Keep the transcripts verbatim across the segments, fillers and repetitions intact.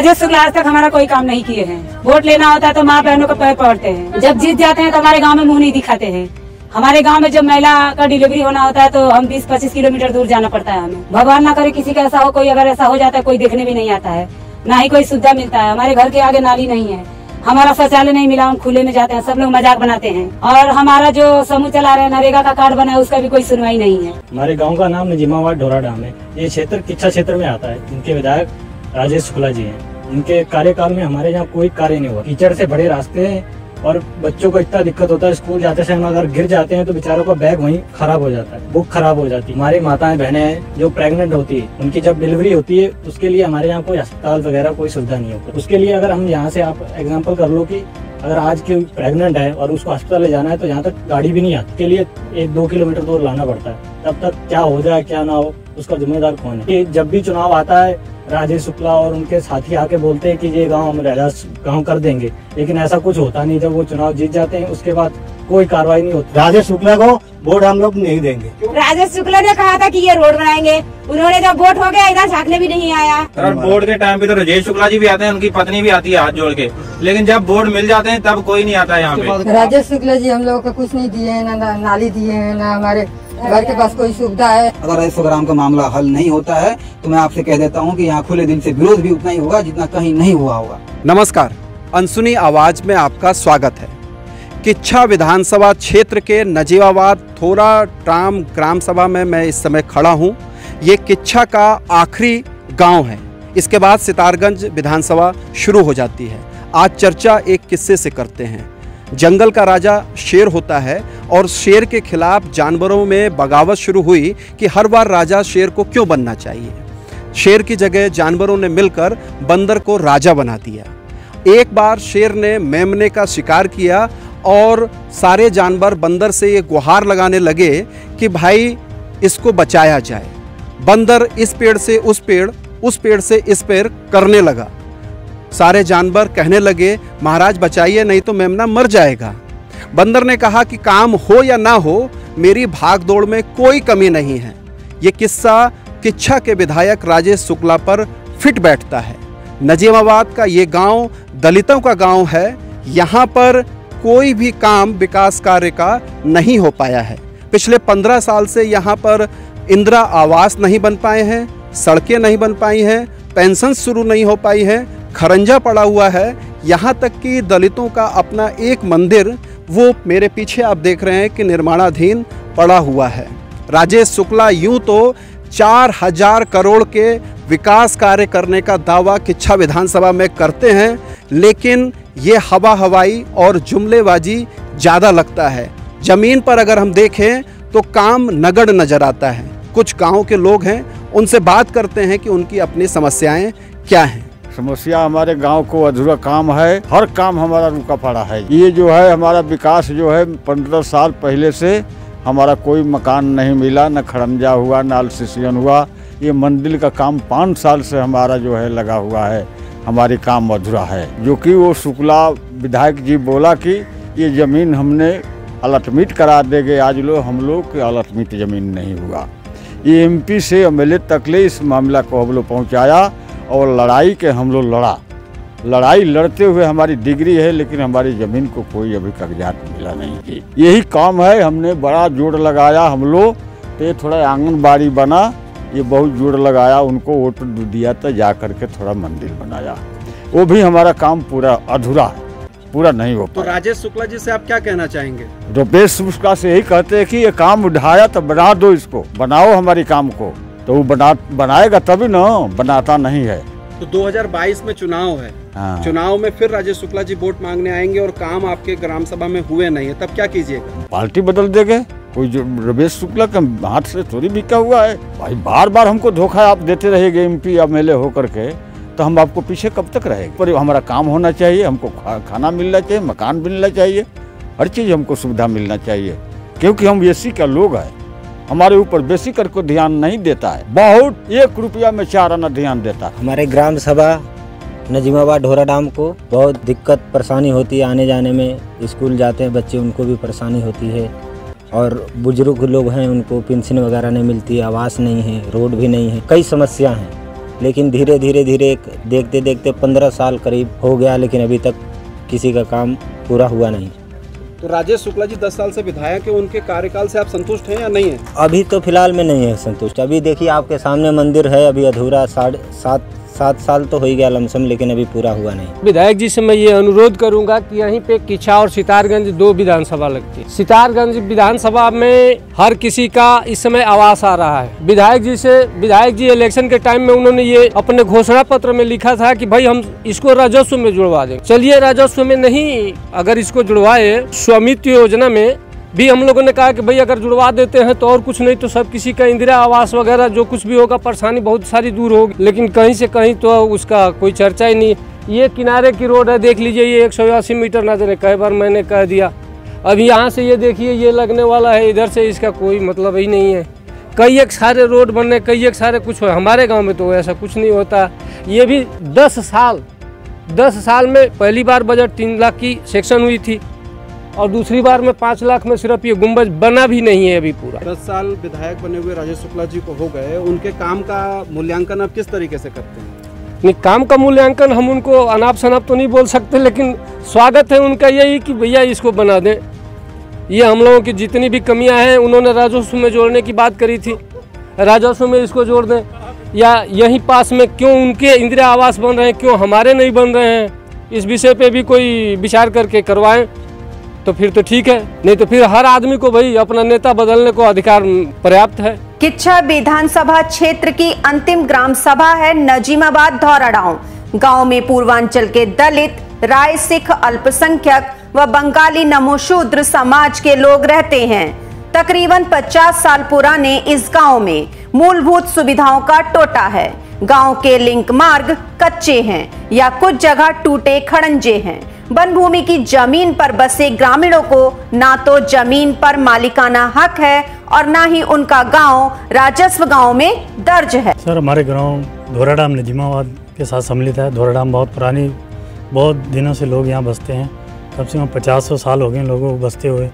राजेश शुक्ला आज तक हमारा कोई काम नहीं किए हैं। वोट लेना होता है तो माँ बहनों को पैर पड़ते हैं, जब जीत जाते हैं तो हमारे गांव में मुंह नहीं दिखाते हैं। हमारे गांव में जब महिला का डिलीवरी होना होता है तो हम बीस पच्चीस किलोमीटर दूर जाना पड़ता है हमें। भगवान ना करे किसी का ऐसा हो, कोई अगर ऐसा हो जाता है कोई देखने भी नहीं आता है, ना ही कोई सुविधा मिलता है। हमारे घर के आगे नाली नहीं है, हमारा शौचालय नहीं मिला, हम खुले में जाते हैं, सब लोग मजाक बनाते हैं। और हमारा जो समूह चला रहे हैं नरेगा का कार्ड बना है उसका भी कोई सुनवाई नहीं है। हमारे गांव का नाम नजीमाबाद ढोरा डाम है। ये क्षेत्र किच्छा क्षेत्र में आता है। इनके विधायक राजेश शुक्ला जी हैं। इनके कार्यकाल में हमारे यहाँ कोई कार्य नहीं हुआ। कीचड़ से भरे रास्ते हैं और बच्चों को इतना दिक्कत होता है, स्कूल जाते समय अगर गिर जाते हैं तो बेचारों का बैग वहीं खराब हो जाता है, बुक खराब हो जाती है। हमारी माताएं बहनें हैं जो प्रेग्नेंट होती है, उनकी जब डिलीवरी होती है उसके लिए हमारे यहाँ कोई अस्पताल वगैरह कोई सुविधा नहीं होती। उसके लिए अगर हम यहाँ से आप एग्जाम्पल कर लो कि अगर आज की प्रेग्नेंट है और उसको अस्पताल ले जाना है तो यहाँ तक गाड़ी भी नहीं आती, के लिए एक दो किलोमीटर दूर लाना पड़ता है। तब तक क्या हो जाए क्या ना हो उसका जिम्मेदार कौन है। कि जब भी चुनाव आता है राजेश शुक्ला और उनके साथी आके बोलते हैं कि ये गांव हम राजेश गांव कर देंगे, लेकिन ऐसा कुछ होता नहीं। जब वो चुनाव जीत जाते हैं उसके बाद कोई कार्रवाई नहीं होती। राजेश शुक्ला को वोट हम लोग नहीं देंगे। राजेश शुक्ला ने कहा था कि ये रोड बनाएंगे, उन्होंने जब वोट हो गया इधर झाँकने भी नहीं आया। सर वोट के टाइम पे तो राजेश शुक्ला जी भी आते हैं, उनकी पत्नी भी आती है हाथ जोड़ के, लेकिन जब वोट मिल जाते हैं तब कोई नहीं आता है यहाँ पे। राजेश शुक्ला जी हम लोगों को कुछ नहीं दिए हैं, ना नाली दिए हैं, ना हमारे घर के पास कोई सुविधा है। अगर इस प्रोग्राम का मामला हल नहीं होता है तो मैं आपसे कह देता हूं कि यहाँ खुले दिल से विरोध भी उतना ही होगा जितना कहीं नहीं हुआ होगा। नमस्कार, अनसुनी आवाज में आपका स्वागत है। किच्छा विधानसभा क्षेत्र के नजीमाबाद थोरा टाम ग्राम सभा में मैं इस समय खड़ा हूँ। ये किच्छा का आखिरी गांव है, इसके बाद सितारगंज विधानसभा शुरू हो जाती है। आज चर्चा एक किस्से से करते हैं। जंगल का राजा शेर होता है और शेर के खिलाफ जानवरों में बगावत शुरू हुई कि हर बार राजा शेर को क्यों बनना चाहिए। शेर की जगह जानवरों ने मिलकर बंदर को राजा बना दिया। एक बार शेर ने मेमने का शिकार किया और सारे जानवर बंदर से ये गुहार लगाने लगे कि भाई इसको बचाया जाए। बंदर इस पेड़ से उस पेड़, उस पेड़ से इस पेड़ करने लगा। सारे जानवर कहने लगे महाराज बचाइए नहीं तो मेमना मर जाएगा। बंदर ने कहा कि काम हो या ना हो मेरी भाग दौड़ में कोई कमी नहीं है। ये किस्सा किच्छा के विधायक राजेश शुक्ला पर फिट बैठता है। नजीमाबाद का ये गांव दलितों का गांव है। यहाँ पर कोई भी काम विकास कार्य का नहीं हो पाया है। पिछले पंद्रह साल से यहाँ पर इंदिरा आवास नहीं बन पाए हैं, सड़कें नहीं बन पाई हैं, पेंशन शुरू नहीं हो पाई है, खरंजा पड़ा हुआ है। यहाँ तक कि दलितों का अपना एक मंदिर, वो मेरे पीछे आप देख रहे हैं कि निर्माणाधीन पड़ा हुआ है। राजेश शुक्ला यूं तो चार हजार करोड़ के विकास कार्य करने का दावा किच्छा विधानसभा में करते हैं, लेकिन ये हवा हवाई और जुमलेबाजी ज़्यादा लगता है। ज़मीन पर अगर हम देखें तो काम नगण्य नज़र आता है। कुछ गाँव के लोग हैं, उनसे बात करते हैं कि उनकी अपनी समस्याएं क्या हैं। समस्या हमारे गांव को अधूरा काम है, हर काम हमारा रुका पड़ा है। ये जो है हमारा विकास जो है पंद्रह साल पहले से हमारा कोई मकान नहीं मिला, न खड़ंजा हुआ, न अलसीसियन हुआ। ये मंदिर का काम पाँच साल से हमारा जो है लगा हुआ है, हमारी काम अधूरा है। जो कि वो शुक्ला विधायक जी बोला कि ये ज़मीन हमने अलटमिट करा देंगे, आज लो हम लोग अलटमिट ज़मीन नहीं हुआ। ये एमपी से एमएलए तक ले इस मामला को हम लोग पहुँचाया और लड़ाई के हम लोग लड़ा। लड़ाई लड़ते हुए हमारी डिग्री है, लेकिन हमारी ज़मीन को कोई अभी कागजात मिला नहीं। यही काम है, हमने बड़ा जोड़ लगाया हम लोग। तो ये थोड़ा आंगनबाड़ी बना, ये बहुत जोड़ लगाया, उनको वोट दिया था, जा करके थोड़ा मंदिर बनाया। वो भी हमारा काम पूरा अधूरा है, पूरा नहीं हो पाया। तो राजेश शुक्ला जी से आप क्या कहना चाहेंगे? राजेश शुक्ला से यही कहते हैं कि ये काम उठाया तो बना दो, इसको बनाओ हमारी काम को। तो वो बना बनाएगा तभी ना, बनाता नहीं है। तो दो हज़ार बाईस में चुनाव है, हाँ। चुनाव में फिर राजेश शुक्ला जी वोट मांगने आएंगे और काम आपके ग्राम सभा में हुए नहीं है, तब क्या कीजिएगा? पार्टी बदल देंगे। कोई जो राजेश शुक्ला के हाथ से थोड़ी बिका हुआ है भाई। बार बार हमको धोखा आप देते रहेंगे एमपी एमएलए होकर के, तो हम आपको पीछे कब तक रहेंगे? पर हमारा काम होना चाहिए, हमको खा, खाना मिलना चाहिए, मकान मिलना चाहिए, हर चीज़ हमको सुविधा मिलना चाहिए। क्योंकि हम एसी का लोग हैं, हमारे ऊपर बेसी कर को ध्यान नहीं देता है। बहुत एक रुपया में चार आना ध्यान देता है। हमारे ग्राम सभा नजीमाबाद ढोरा डाम को बहुत दिक्कत परेशानी होती है आने जाने में। स्कूल जाते हैं बच्चे, उनको भी परेशानी होती है। और बुजुर्ग लोग हैं, उनको पेंशन वगैरह नहीं मिलती, आवास नहीं है, रोड भी नहीं है, कई समस्या हैं। लेकिन धीरे धीरे धीरे देखते देखते पंद्रह साल करीब हो गया, लेकिन अभी तक किसी का काम पूरा हुआ नहीं। तो राजेश शुक्ला जी दस साल से विधायक है, उनके कार्यकाल से आप संतुष्ट हैं या नहीं है? अभी तो फिलहाल में नहीं है संतुष्ट। अभी देखिए आपके सामने मंदिर है, अभी अधूरा, साढ़े सात सात साल तो हो ही गया लमसम, लेकिन अभी पूरा हुआ नहीं। विधायक जी से मैं ये अनुरोध करूंगा कि यहीं पे किच्छा और सितारगंज दो विधानसभा लगती है। सितारगंज विधानसभा में हर किसी का इस समय आवास आ रहा है। विधायक जी से विधायक जी इलेक्शन के टाइम में उन्होंने ये अपने घोषणा पत्र में लिखा था कि भाई हम इसको राजस्व में जुड़वा दें। चलिए राजस्व में नहीं, अगर इसको जुड़वाए स्वामित्व योजना में भी हम लोगों ने कहा कि भाई अगर जुड़वा देते हैं तो और कुछ नहीं तो सब किसी का इंदिरा आवास वगैरह जो कुछ भी होगा परेशानी बहुत सारी दूर होगी, लेकिन कहीं से कहीं तो उसका कोई चर्चा ही नहीं। ये किनारे की रोड है, देख लीजिए, ये एक सौ अस्सी मीटर ना जाने कई बार मैंने कह दिया। अभी यहाँ से ये देखिए ये लगने वाला है, इधर से इसका कोई मतलब ही नहीं है। कई एक सारे रोड बनने, कई एक सारे कुछ, हमारे गाँव में तो ऐसा कुछ नहीं होता। ये भी दस साल दस साल में पहली बार बजट तीन लाख की सेक्शन हुई थी और दूसरी बार में पाँच लाख में सिर्फ ये गुम्बज बना भी नहीं है अभी पूरा। दस साल विधायक बने हुए राजेश शुक्ला जी को हो गए, उनके काम का मूल्यांकन आप किस तरीके से करते हैं? नहीं, काम का मूल्यांकन हम उनको अनाप शनाप तो नहीं बोल सकते, लेकिन स्वागत है उनका यही कि भैया इसको बना दें। ये हम लोगों की जितनी भी कमियां हैं उन्होंने राजस्व में जोड़ने की बात करी थी, राजस्व में इसको जोड़ दें। या यहीं पास में क्यों उनके इंदिरा आवास बन रहे हैं, क्यों हमारे नहीं बन रहे हैं, इस विषय पे भी कोई विचार करके करवाएं तो फिर तो ठीक है, नहीं तो फिर हर आदमी को भाई अपना नेता बदलने को अधिकार पर्याप्त है। किच्छा विधानसभा क्षेत्र की अंतिम ग्राम सभा है नजीमाबाद धौराडांव। गांव में पूर्वांचल के दलित, राय, सिख, अल्पसंख्यक व बंगाली नमोशूद्र समाज के लोग रहते हैं। तकरीबन पचास साल पुराने इस गांव में मूलभूत सुविधाओं का टोटा है। गांव के लिंक मार्ग कच्चे हैं या कुछ जगह टूटे खड़ंजे हैं। वन भूमि की जमीन पर बसे ग्रामीणों को ना तो जमीन पर मालिकाना हक है और ना ही उनका गांव राजस्व गांव में दर्ज है। सर, हमारे गांव धौराडाम नजीमाबाद के साथ सम्मिलित है। धौराडाम बहुत पुरानी, बहुत दिनों से लोग यहाँ बसते हैं। कम से कम पचास सौ साल हो गए लोगों को बसते हुए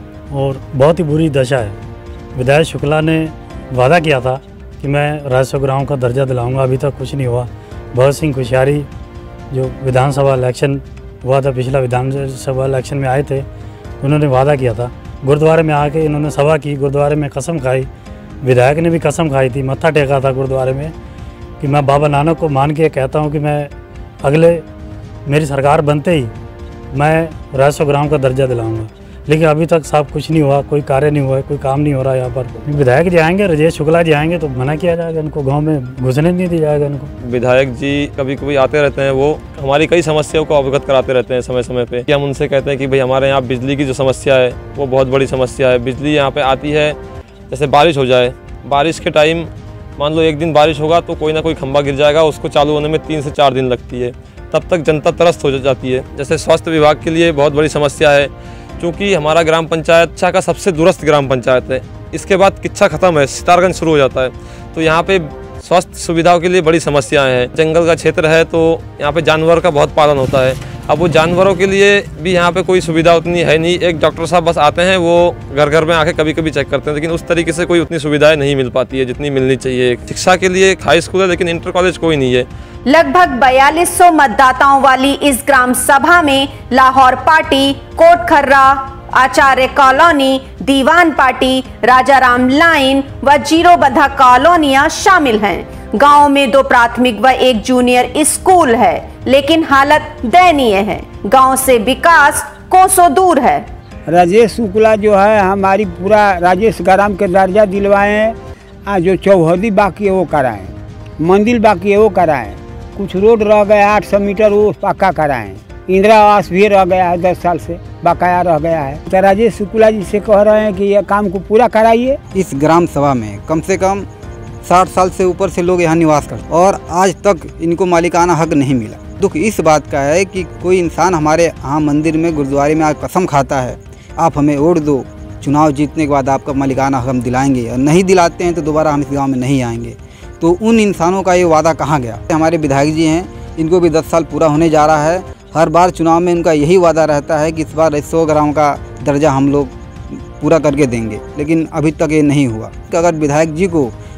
और बहुत ही बुरी दशा है। विधायक शुक्ला ने वादा किया था कि मैं राजस्व गांव का दर्जा दिलाऊंगा, अभी तक कुछ नहीं हुआ। भगत सिंह खुशियारी जो विधानसभा इलेक्शन हुआ था, पिछला विधानसभा इलेक्शन में आए थे, उन्होंने वादा किया था। गुरुद्वारे में आके इन्होंने सभा की, गुरुद्वारे में कसम खाई, विधायक ने भी कसम खाई थी, मत्था टेका था गुरुद्वारे में कि मैं बाबा नानक को मान के कहता हूं कि मैं अगले मेरी सरकार बनते ही मैं राजस्व ग्राम का दर्जा दिलाऊंगा। लेकिन अभी तक साहब कुछ नहीं हुआ, कोई कार्य नहीं हुआ, कोई काम नहीं हो रहा यहाँ पर। विधायक जी आएंगे, राजेश शुक्ला जी आएंगे तो मना किया जाएगा, उनको गांव में घुसने नहीं दिया जाएगा इनको। विधायक जी कभी कभी आते रहते हैं, वो हमारी कई समस्याओं को अवगत कराते रहते हैं समय समय पे। हम उनसे कहते हैं कि भाई हमारे यहाँ बिजली की जो समस्या है वो बहुत बड़ी समस्या है। बिजली यहाँ पे आती है, जैसे बारिश हो जाए, बारिश के टाइम मान लो एक दिन बारिश होगा तो कोई ना कोई खंभा गिर जाएगा, उसको चालू होने में तीन से चार दिन लगती है, तब तक जनता त्रस्त हो जाती है। जैसे स्वास्थ्य विभाग के लिए बहुत बड़ी समस्या है, क्योंकि हमारा ग्राम पंचायत किच्छा का सबसे दूरस्थ ग्राम पंचायत है। इसके बाद किच्छा खत्म है, सितारगंज शुरू हो जाता है, तो यहाँ पे स्वास्थ्य सुविधाओं के लिए बड़ी समस्याएं हैं। जंगल का क्षेत्र है तो यहाँ पे जानवर का बहुत पालन होता है। अब वो जानवरों के लिए भी यहाँ पे कोई सुविधा उतनी है नहीं। एक डॉक्टर साहब बस आते हैं, वो घर घर में आके कभी कभी चेक करते हैं, लेकिन उस तरीके से कोई उतनी सुविधाएं नहीं मिल पाती है जितनी मिलनी चाहिए। शिक्षा के लिए एक हाई स्कूल है लेकिन इंटर कॉलेज कोई नहीं है। लगभग बयालीस सौ मतदाताओं वाली इस ग्राम सभा में Lahore party, Kotkharra, Acharya colony, Diwan party, Rajaram line व जीरोबंधा कॉलोनियां शामिल हैं। गांव में दो प्राथमिक व एक जूनियर स्कूल है, लेकिन हालत दयनीय है। गांव से विकास कोसों दूर है। राजेश शुक्ला जो है हमारी पूरा राजेश ग्राम के दर्जा दिलवाए हैं। जो चौहदी बाकी है वो कराएं, मंदिर बाकी है वो कराएं, कुछ रोड रह गया आठ सौ मीटर वो पक्का कराएं, इंदिरा आवास भी रह गया है, दस साल से बकाया रह गया है। तो राजेश शुक्ला जी से कह रहे हैं कि यह काम को पूरा कराइए। इस ग्राम सभा में कम से कम साठ साल से ऊपर से लोग यहाँ निवास करते और आज तक इनको मालिकाना हक नहीं मिला। दुख इस बात का है कि कोई इंसान हमारे यहाँ मंदिर में, गुरुद्वारे में आज कसम खाता है, आप हमें वोट दो, चुनाव जीतने के बाद आपका मालिकाना हक हम दिलाएंगे, और नहीं दिलाते हैं तो दोबारा हम इस गाँव में नहीं आएंगे। तो उन इंसानों का ये वादा कहाँ गया? हमारे विधायक जी हैं, इनको भी दस साल पूरा होने जा रहा है। हर बार चुनाव में उनका यही वादा रहता है कि इस बार सौ ग्राम का दर्जा हम लोग पूरा करके देंगे, लेकिन अभी तक ये नहीं हुआ। अगर विधायक जी को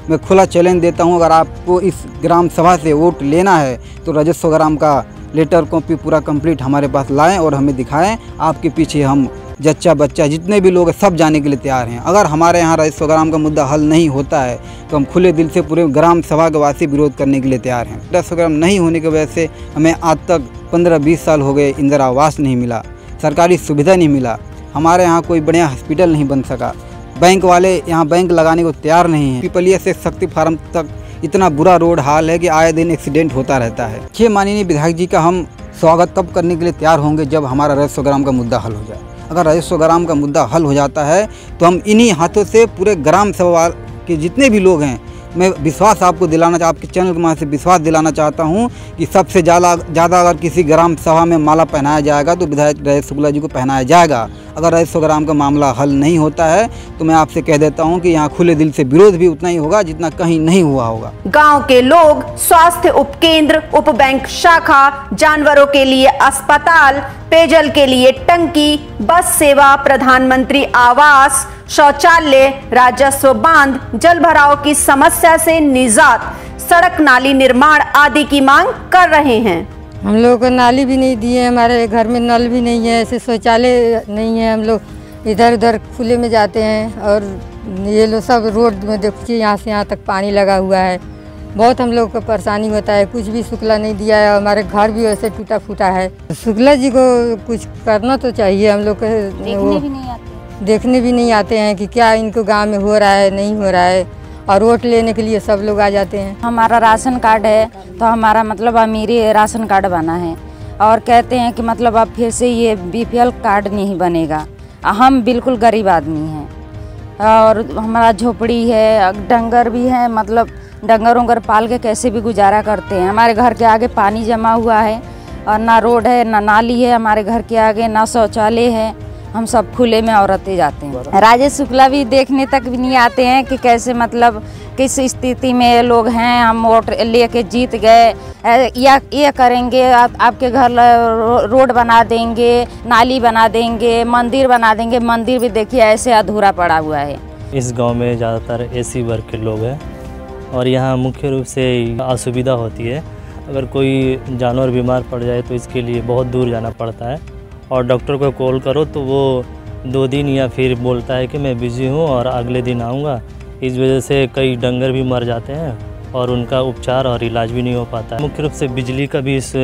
मैं खुला चैलेंज देता हूं, अगर आपको इस ग्राम सभा से वोट लेना है तो राजस्व ग्राम का लेटर कॉपी पूरा कंप्लीट हमारे पास लाएं और हमें दिखाएं। आपके पीछे हम जच्चा बच्चा जितने भी लोग हैं सब जाने के लिए तैयार हैं। अगर हमारे यहाँ राजस्व ग्राम का मुद्दा हल नहीं होता है तो हम खुले दिल से पूरे ग्राम सभा के वासी विरोध करने के लिए तैयार हैं। राजस्व ग्राम नहीं होने की वजह से हमें आज तक पंद्रह बीस साल हो गए, इंदिरा आवास नहीं मिला, सरकारी सुविधा नहीं मिला, हमारे यहाँ कोई बढ़िया हॉस्पिटल नहीं बन सका, बैंक वाले यहाँ बैंक लगाने को तैयार नहीं है। पीपलिया से शक्ति फार्म तक इतना बुरा रोड हाल है कि आए दिन एक्सीडेंट होता रहता है। छह माननीय विधायक जी का हम स्वागत तब करने के लिए तैयार होंगे जब हमारा राजस्व ग्राम का मुद्दा हल हो जाए। अगर राजस्व ग्राम का मुद्दा हल हो जाता है तो हम इन्हीं हाथों से पूरे ग्राम सभा के जितने भी लोग हैं, मैं विश्वास आपको दिलाना आपके चैनल के माध्यम से विश्वास दिलाना चाहता हूं कि सबसे ज़्यादा ज़्यादा अगर किसी ग्राम सभा में माला पहनाया जाएगा तो विधायक राजेश शुक्ला जी को पहनाया जाएगा। अगर राजस्व ग्राम का मामला हल नहीं होता है तो मैं आपसे कह देता हूं कि यहाँ खुले दिल से विरोध भी उतना ही होगा जितना कहीं नहीं हुआ होगा। गांव के लोग स्वास्थ्य उपकेंद्र, उप बैंक शाखा, जानवरों के लिए अस्पताल, पेयजल के लिए टंकी, बस सेवा, प्रधानमंत्री आवास, शौचालय, राजस्व बांध, जल भराव की समस्या से निजात, सड़क नाली निर्माण आदि की मांग कर रहे हैं। हम लोग को नाली भी नहीं दिए, हमारे घर में नल भी नहीं है, ऐसे शौचालय नहीं है। हम लोग इधर उधर खुले में जाते हैं और ये लोग सब रोड में देखिए यहाँ से यहाँ तक पानी लगा हुआ है। बहुत हम लोग को परेशानी होता है, कुछ भी शुक्ला नहीं दिया है, हमारे घर भी वैसे टूटा फूटा है। शुक्ला जी को कुछ करना तो चाहिए। हम लोग देखने भी नहीं आते देखने भी नहीं आते हैं कि क्या इनको गांव में हो रहा है नहीं हो रहा है, और वोट लेने के लिए सब लोग आ जाते हैं। हमारा राशन कार्ड है तो हमारा मतलब अमीरी राशन कार्ड बना है और कहते हैं कि मतलब अब फिर से ये बीपीएल कार्ड नहीं बनेगा। हम बिल्कुल गरीब आदमी हैं और हमारा झोपड़ी है, डंगर भी है, मतलब डंगर उंगर पाल के कैसे भी गुजारा करते हैं। हमारे घर के आगे पानी जमा हुआ है और ना रोड है ना नाली है, हमारे घर के आगे ना शौचालय है, हम सब खुले में औरतें जाते हैं। राजेश शुक्ला भी देखने तक भी नहीं आते हैं कि कैसे मतलब किस स्थिति में लोग हैं। हम वोट लेके जीत गए या ये करेंगे, आप, आपके घर रोड बना देंगे, नाली बना देंगे, मंदिर बना देंगे। मंदिर भी देखिए ऐसे अधूरा पड़ा हुआ है। इस गांव में ज़्यादातर एसी वर्ग के लोग हैं और यहाँ मुख्य रूप से असुविधा होती है। अगर कोई जानवर बीमार पड़ जाए तो इसके लिए बहुत दूर जाना पड़ता है और डॉक्टर को कॉल करो तो वो दो दिन या फिर बोलता है कि मैं बिज़ी हूँ और अगले दिन आऊँगा। इस वजह से कई डंगर भी मर जाते हैं और उनका उपचार और इलाज भी नहीं हो पाता है। मुख्य रूप से बिजली का भी इस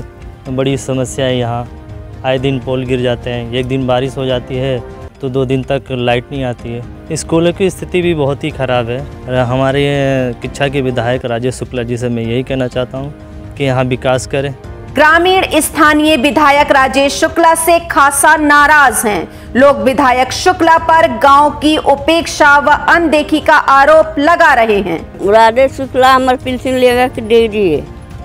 बड़ी समस्या है। यहाँ आए दिन पोल गिर जाते हैं, एक दिन बारिश हो जाती है तो दो दिन तक लाइट नहीं आती है। स्कूलों की स्थिति भी बहुत ही ख़राब है। हमारे किच्छा के विधायक राजेश शुक्ला जी से मैं यही कहना चाहता हूँ कि यहाँ विकास करें। ग्रामीण स्थानीय विधायक राजेश शुक्ला से खासा नाराज हैं। लोग विधायक शुक्ला पर गांव की उपेक्षा व अनदेखी का आरोप लगा रहे हैं। राजेश शुक्ला हमारे पेंशन लेगा कि दे दिए।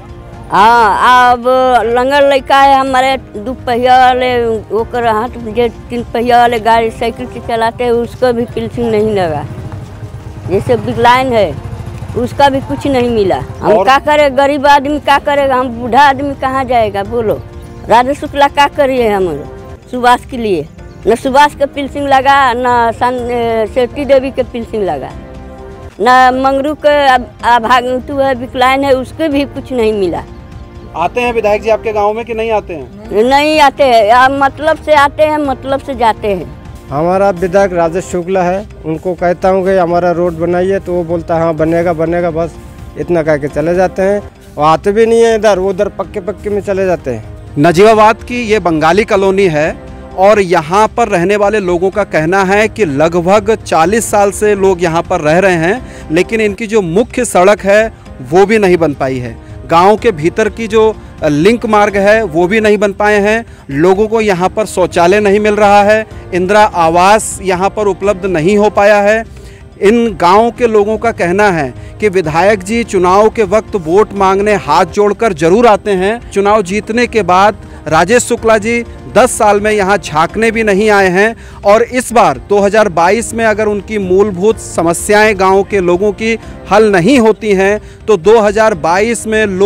हाँ, अब लंगर लड़का है हमारे दो पहिया वाले ओकर हाथ जो तीन पहिया वाले गाड़ी साइकिल से चलाते हैं उसको भी पेंशन नहीं लगा। जैसे विकलांग है उसका भी कुछ नहीं मिला। हम क्या करे, गरीब आदमी क्या करेगा, हम बूढ़ा आदमी कहाँ जाएगा बोलो। राजेश शुक्ला क्या करिए हम सुभाष के लिए, न सुभाष का पेंशन लगा, न सेठी देवी के पेंशन लगा, न मंगरू के भागतु है विकलांग है उसके भी कुछ नहीं मिला। आते हैं विधायक जी आपके गाँव में कि नहीं आते हैं? नहीं आते हैं, मतलब से आते हैं मतलब से जाते हैं। हमारा विधायक राजेश शुक्ला है, उनको कहता हूँ कि हमारा रोड बनाइए तो वो बोलता है हाँ बनेगा बनेगा, बस इतना कह के चले जाते हैं और आते भी नहीं है इधर, वो उधर पक्के पक्के में चले जाते हैं। नजीबाबाद की ये बंगाली कॉलोनी है और यहाँ पर रहने वाले लोगों का कहना है कि लगभग चालीस साल से लोग यहाँ पर रह रहे हैं, लेकिन इनकी जो मुख्य सड़क है वो भी नहीं बन पाई है। गाँव के भीतर की जो लिंक मार्ग है वो भी नहीं बन पाए हैं। लोगों को यहाँ पर शौचालय नहीं मिल रहा है, इंदिरा आवास यहाँ पर उपलब्ध नहीं हो पाया है। इन गाँव के लोगों का कहना है कि विधायक जी चुनाव के वक्त वोट मांगने हाथ जोड़कर जरूर आते हैं, चुनाव जीतने के बाद राजेश शुक्ला जी दस साल में यहाँ झांकने भी नहीं आए हैं और इस बार दो हज़ार बाईस में अगर उनकी मूलभूत समस्याएं गांव के लोगों की हल नहीं होती हैं तो दो हज़ार बाईस में लोग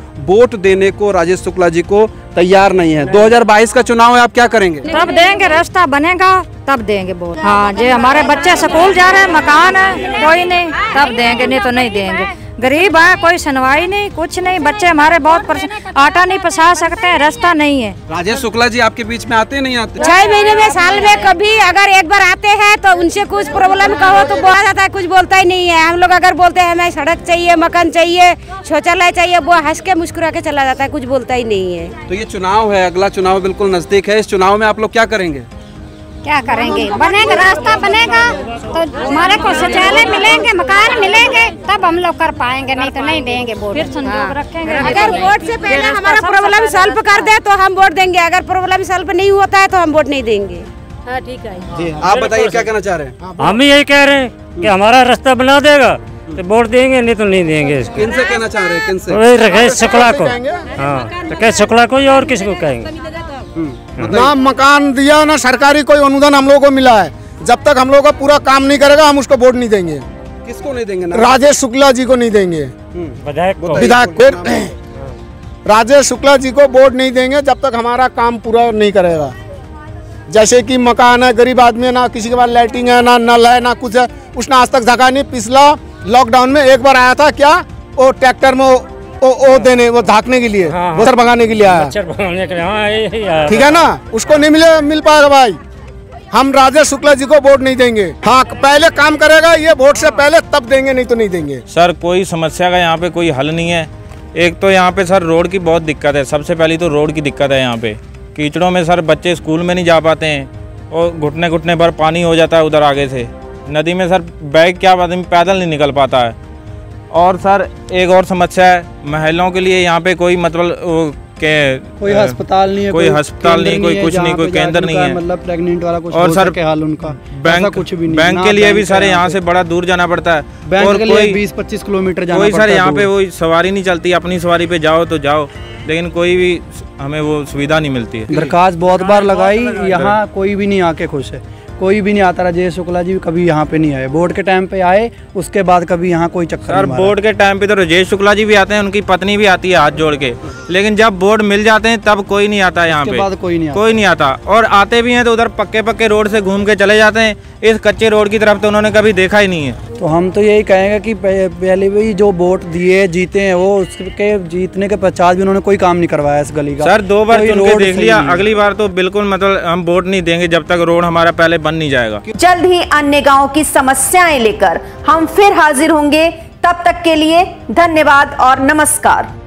वोट देने को राजेश शुक्ला जी को तैयार नहीं है। दो हज़ार बाईस का चुनाव है, आप क्या करेंगे? तब देंगे, रास्ता बनेगा तब देंगे वोट। हाँ, जो हमारे बच्चे स्कूल जा रहे हैं, मकान है कोई नहीं, तब देंगे, नहीं तो नहीं देंगे। गरीब है, कोई सुनवाई नहीं, कुछ नहीं, बच्चे हमारे बहुत परेशान, आटा नहीं पसा सकते हैं, रास्ता नहीं है। राजेश शुक्ला जी आपके बीच में आते नहीं आते? छह महीने में, साल में कभी अगर एक बार आते हैं तो उनसे कुछ प्रॉब्लम कहो तो बोला जाता है, कुछ बोलता ही नहीं है। हम लोग अगर बोलते हैं हमें सड़क चाहिए, मकान चाहिए, शौचालय चाहिए, वो हंस के मुस्कुरा के चला जाता है, कुछ बोलता ही नहीं है। तो ये चुनाव है, अगला चुनाव बिल्कुल नजदीक है, इस चुनाव में आप लोग क्या करेंगे? क्या करेंगे? बनेगा, रास्ता बनेगा तो हमारे को शौचालय मिलेंगे, मकान मिलेंगे, तब हम लोग कर पाएंगे, नहीं तो नहीं देंगे वोट। फिर संजोग रखेंगे। अगर वोट से पहले हमारा प्रॉब्लम सॉल्व कर दे तो हम वोट देंगे, अगर प्रॉब्लम सॉल्व नहीं होता है तो हम वोट नहीं देंगे। हाँ, ठीक है जी, आप बताइए क्या कहना चाह रहे हैं? हम यही कह रहे हैं कि हमारा रास्ता बना देगा तो वोट देंगे, नहीं तो नहीं देंगे। किन से कहना चाह रहे हैं? किन से? राकेश शुक्ला को। हाँ, राकेश शुक्ला को और किसी को कहेंगे? ना मकान दिया ना सरकारी कोई अनुदान हम लोगों को मिला है। जब तक हम लोग का पूरा काम नहीं करेगा हम उसको वोट नहीं देंगे। किसको नहीं देंगे? राजेश शुक्ला जी को नहीं देंगे, विधायक। फिर राजेश शुक्ला जी को वोट नहीं देंगे जब तक हमारा काम पूरा नहीं करेगा। जैसे कि मकान है, गरीब आदमी है, ना किसी के पास लाइटिंग है, ना नल है, ना कुछ है, उसने आज तक झका नहीं। पिछला लॉकडाउन में एक बार आया था, क्या वो ट्रैक्टर में ओ, ओ देने, वो झाँकने के लिए, मच्छर भगाने के लिए आया, ठीक है ना, उसको नहीं मिले मिल पाएगा भाई। हम राजेश शुक्ला जी को वोट नहीं देंगे। हाँ, पहले काम करेगा ये वोट से पहले, तब देंगे, नहीं तो नहीं देंगे। सर, कोई समस्या का यहाँ पे कोई हल नहीं है। एक तो यहाँ पे सर रोड की बहुत दिक्कत है, सबसे पहली तो रोड की दिक्कत है। यहाँ पे कीचड़ों में सर बच्चे स्कूल में नहीं जा पाते हैं और घुटने घुटने भर पानी हो जाता है उधर आगे से। नदी में सर बैग क्या आदमी पैदल नहीं निकल पाता है। और सर एक और समस्या है, महिलाओं के लिए यहाँ पे कोई मतलब के कोई अस्पताल नहीं है, कोई अस्पताल नहीं, कोई कुछ नहीं, कोई केंद्र नहीं है, मतलब प्रेग्नेंट वाला कुछ और सर हाल उनका बैंक कुछ भी नहीं। बैंक के लिए भी सर यहाँ से बड़ा दूर जाना पड़ता है, बैंक के लिए बीस पच्चीस किलोमीटर जाना पड़ता है। कोई सर यहाँ पे वो सवारी नहीं चलती, अपनी सवारी पे जाओ तो जाओ, लेकिन कोई भी हमें वो सुविधा नहीं मिलती है। दरखास्त बहुत बार लगाई, यहाँ कोई भी नहीं आके खुश है, कोई भी नहीं आता। राजेश शुक्ला जी कभी यहाँ पे नहीं आए, वोट के टाइम पे आए, उसके बाद कभी यहाँ कोई चक्कर सर वोट के टाइम पे तो राजेश शुक्ला जी भी आते हैं, उनकी पत्नी भी आती है हाथ जोड़ के, लेकिन जब वोट मिल जाते हैं तब कोई नहीं आता है यहाँ पे, बाद कोई नहीं आता। कोई नहीं आता। और आते भी हैं तो उधर पक्के पक्के रोड से घूम के चले जाते हैं, इस कच्चे रोड की तरफ तो उन्होंने कभी देखा ही नहीं है। तो हम तो यही कहेंगे कि पहले भी जो वोट दिए जीते हैं, वो उसके जीतने के पश्चात भी उन्होंने कोई काम नहीं करवाया इस गली का। सर दो बार चुन के देख लिया, अगली बार तो बिल्कुल मतलब हम वोट नहीं देंगे जब तक रोड हमारा पहले बन नहीं जाएगा। जल्द ही अन्य गांवों की समस्याएं लेकर हम फिर हाजिर होंगे। तब तक के लिए धन्यवाद और नमस्कार।